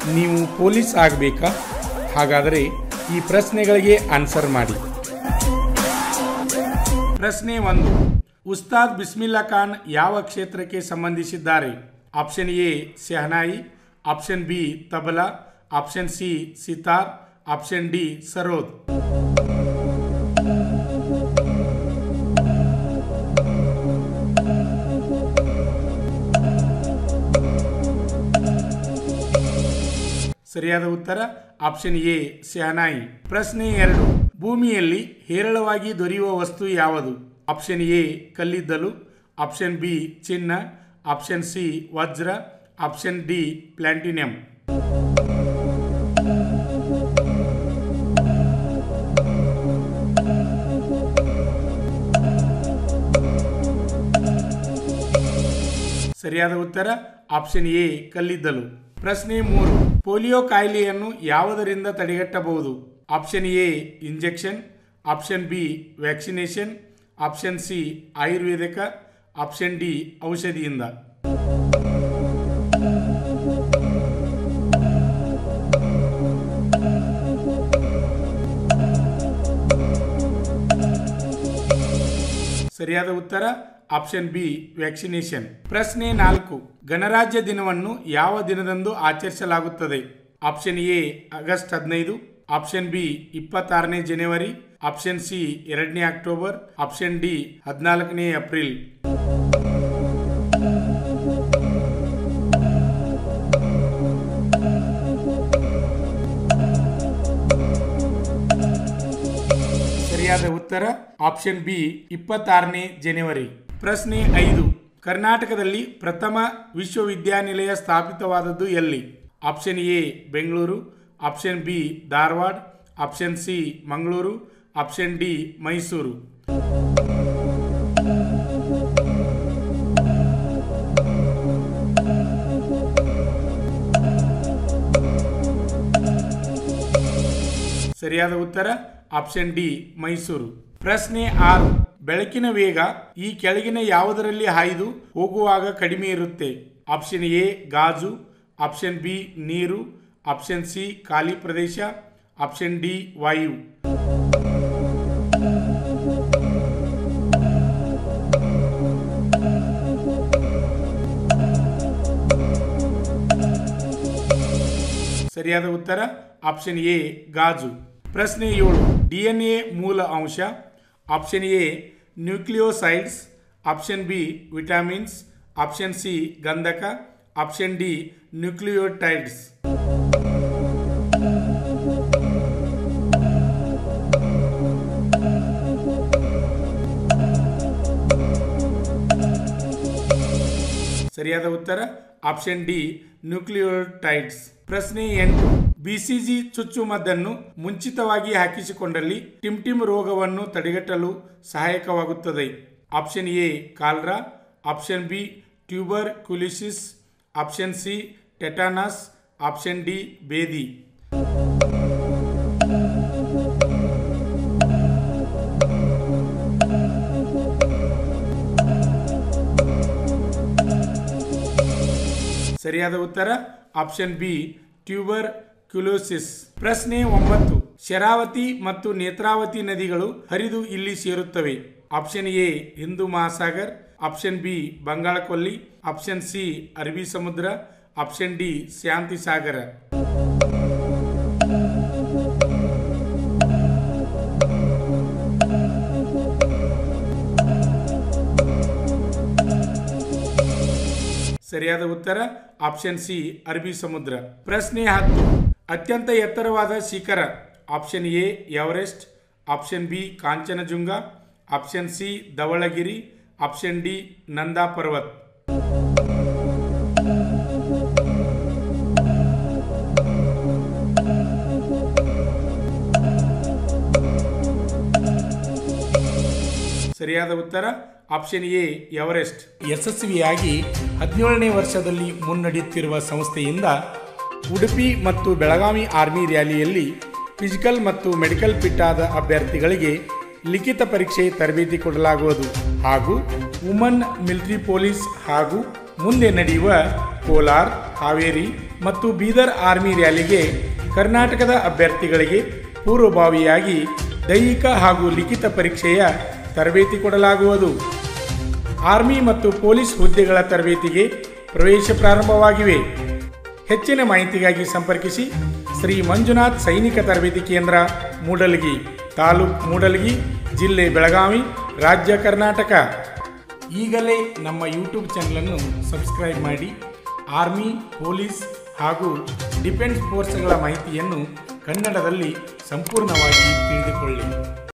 ನೀವು ಪೊಲೀಸ್ ಆಗಬೇಕಾ? ಹಾಗಾದರೆ ಈ ಪ್ರಶ್ನೆಗಳಿಗೆ ಆನ್ಸರ್ ಮಾಡಿ. ಪ್ರಶ್ನೆ 1. ಉಸ್ತಾದ್ ಬಿಸ್ಮಿಲ್ಲಾ ಖಾನ್ ಯಾವ ಕ್ಷೇತ್ರಕ್ಕೆ ಸಂಬಂಧಿಸಿದ್ದಾರೆ? Option A shehnai, option B tabla, option C sitar, option D sarod. ಸರಿಯಾದ ಉತ್ತರ ಆಪ್ಷನ್ ಎ ಶೆಹನಾಯಿ. ಪ್ರಶ್ನೆ 2. ಭೂಮಿಯಲ್ಲಿ ಹೇರಳವಾಗಿ ದೊರೆಯುವ ವಸ್ತು ಯಾವುದು? ಆಪ್ಷನ್ ಎ ಕಲ್ಲಿದ್ದಲು, ಆಪ್ಷನ್ ಬಿ ಚಿನ್ನ, ಆಪ್ಷನ್ ಸಿ ವಜ್ರ, ಆಪ್ಷನ್ ಡಿ ಪ್ಲಾಟಿನಂ. ಸರಿಯಾದ ಉತ್ತರ ಆಪ್ಷನ್ ಎ ಕಲ್ಲಿದ್ದಲು. ಪ್ರಶ್ನೆ 3. ಪೋಲಿಯೋ ಕಾಯಿಲೆಯನ್ನು ಯಾವುದರಿಂದ ತಡೆಗಟ್ಟಬಹುದು? Option A injection, option B vaccination, option C ಆಯುರ್ವೇದಿಕ, ಆಪ್ಷನ್ ಡಿ ಔಷಧಿಯಿಂದ. ಸರಿಯಾದ ಉತ್ತರ ಆಪ್ಷನ್ ಬಿ ವ್ಯಾಕ್ಸಿನೇಷನ್. ಪ್ರಶ್ನೆ 4. ಗಣರಾಜ್ಯ ದಿನವನ್ನು ಯಾವ ದಿನದಂದು ಆಚರಿಸಲಾಗುತ್ತದೆ? Option A August 15, option B 26ನೇ ಜನವರಿ, ಆಪ್ಷನ್ ಸಿ 2ನೇ ಅಕ್ಟೋಬರ್, ಆಪ್ಷನ್ ಡಿ 14ನೇ ಏಪ್ರಿಲ್. ಸರಿಯಾದ ಉತ್ತರ ಆಪ್ಷನ್ ಬಿ 26ನೇ ಜನವರಿ. ಪ್ರಶ್ನೆ 5. ಕರ್ನಾಟಕದಲ್ಲಿ ಪ್ರಥಮ ವಿಶ್ವವಿದ್ಯಾನಿಲಯ ಸ್ಥಾಪಿತವಾದದ್ದು ಎಲ್ಲಿ? Option A Bengaluru, option B Dharwad, option C Mangaluru, option D Mysuru. ಸರಿಯಾದ ಉತ್ತರ ಆಪ್ಷನ್ ಡಿ ಮೈಸೂರು. ಪ್ರಶ್ನೆ 6. ಬೆಳಕಿನ ವೇಗ ಈ ಕೆಳಗಿನ ಯಾವುದರಲ್ಲಿ ಹಾಯ್ದು ಹೋಗುವಾಗ ಕಡಿಮೆ ಇರುತ್ತೆ? ಆಪ್ಷನ್ ಎ ಗಾಜು, ಆಪ್ಷನ್ ಬಿ ನೀರು, ಆಪ್ಷನ್ ಸಿ ಖಾಲಿ ಪ್ರದೇಶ, ಆಪ್ಷನ್ ಡಿ ವಾಯು. ಸರಿಯಾದ ಉತ್ತರ ಆಪ್ಷನ್ ಎ ಗಾಜು. ಪ್ರಶ್ನೆ 7. DNA ಮೂಲ ಅಂಶ. Option A nucleosides, option B vitamins, option C ಗಂಧಕ, ಆಪ್ಷನ್ ಡಿ ನ್ಯೂಕ್ಲಿಯೋಟೈಡ್ಸ್. ಸರಿಯಾದ ಉತ್ತರ ಆಪ್ಷನ್ ಡಿ ನ್ಯೂಕ್ಲಿಯೋಟೈಡ್ಸ್. ಪ್ರಶ್ನೆ 8. BCG ಚುಚ್ಚುಮದ್ದನ್ನು ಮುಂಚಿತವಾಗಿ ಹಾಕಿಸಿಕೊಂಡಲ್ಲಿ ಟಿಮ್ ರೋಗವನ್ನು ತಡೆಗಟ್ಟಲು ಸಹಾಯಕವಾಗುತ್ತದೆ. Option A cholera, option B tuberculosis, option C tetanus, option D ಬೇದಿ. ಸರಿಯಾದ ಉತ್ತರ ಆಪ್ಷನ್ ಬಿ ಟ್ಯೂಬರ್ ಕ್ಯುಲೋಸಿಸ್. ಪ್ರಶ್ನೆ 9. ಶರಾವತಿ ಮತ್ತು ನೇತ್ರಾವತಿ ನದಿಗಳು ಹರಿದು ಇಲ್ಲಿ ಸೇರುತ್ತವೆ. Option A Hindu Mahasagar, option B Bangala ಕೊಲ್ಲಿ, ಆಪ್ಷನ್ ಸಿ ಅರಬ್ಬಿ ಸಮುದ್ರ, ಆಪ್ಷನ್ ಡಿ ಶಾಂತಿ ಸಾಗರ. ಸರಿಯಾದ ಉತ್ತರ ಆಪ್ಷನ್ ಸಿ ಅರಬ್ಬಿ ಸಮುದ್ರ. ಪ್ರಶ್ನೆ 10. ಅತ್ಯಂತ ಎತ್ತರವಾದ ಶಿಖರ. Option A Everest, option B Kanchenjunga, option C Dhaulagiri, option D Nanda Parvat. ಸರಿಯಾದ ಉತ್ತರ ಆಪ್ಷನ್ ಎ ಎವರೆಸ್ಟ್. ಯಶಸ್ವಿಯಾಗಿ 17ನೇ ವರ್ಷದಲ್ಲಿ ಮುನ್ನಡೆಯುತ್ತಿರುವ ಸಂಸ್ಥೆಯಿಂದ ಉಡುಪಿ ಮತ್ತು ಬೆಳಗಾವಿ ಆರ್ಮಿ ರ್ಯಾಲಿಯಲ್ಲಿ ಫಿಸಿಕಲ್ ಮತ್ತು ಮೆಡಿಕಲ್ ಫಿಟ್ ಆದ ಅಭ್ಯರ್ಥಿಗಳಿಗೆ ಲಿಖಿತ ಪರೀಕ್ಷೆ ತರಬೇತಿ ಕೊಡಲಾಗುವುದು ಹಾಗೂ ವುಮನ್ ಮಿಲಿಟರಿ ಪೊಲೀಸ್ ಹಾಗೂ ಮುಂದೆ ನಡೆಯುವ ಕೋಲಾರ್, ಹಾವೇರಿ ಮತ್ತು ಬೀದರ್ ಆರ್ಮಿ ರ್ಯಾಲಿಗೆ ಕರ್ನಾಟಕದ ಅಭ್ಯರ್ಥಿಗಳಿಗೆ ಪೂರ್ವಭಾವಿಯಾಗಿ ದೈಹಿಕ ಹಾಗೂ ಲಿಖಿತ ಪರೀಕ್ಷೆಯ ತರಬೇತಿ ಕೊಡಲಾಗುವುದು. ಆರ್ಮಿ ಮತ್ತು ಪೊಲೀಸ್ ಹುದ್ದೆಗಳ ತರಬೇತಿಗೆ ಪ್ರವೇಶ ಪ್ರಾರಂಭವಾಗಿವೆ. ಹೆಚ್ಚಿನ ಮಾಹಿತಿಗಾಗಿ ಸಂಪರ್ಕಿಸಿ ಶ್ರೀ ಮಂಜುನಾಥ್ ಸೈನಿಕ ತರಬೇತಿ ಕೇಂದ್ರ, ಮೂಡಲಗಿ, ತಾಲೂಕು ಮೂಡಲಗಿ, ಜಿಲ್ಲೆ ಬೆಳಗಾವಿ, ರಾಜ್ಯ ಕರ್ನಾಟಕ. ಈಗಲೇ ನಮ್ಮ ಯೂಟ್ಯೂಬ್ ಚಾನಲನ್ನು ಸಬ್ಸ್ಕ್ರೈಬ್ ಮಾಡಿ ಆರ್ಮಿ, ಪೊಲೀಸ್ ಹಾಗೂ ಡಿಫೆನ್ಸ್ ಫೋರ್ಸ್ಗಳ ಮಾಹಿತಿಯನ್ನು ಕನ್ನಡದಲ್ಲಿ ಸಂಪೂರ್ಣವಾಗಿ ತಿಳಿದುಕೊಳ್ಳಿ.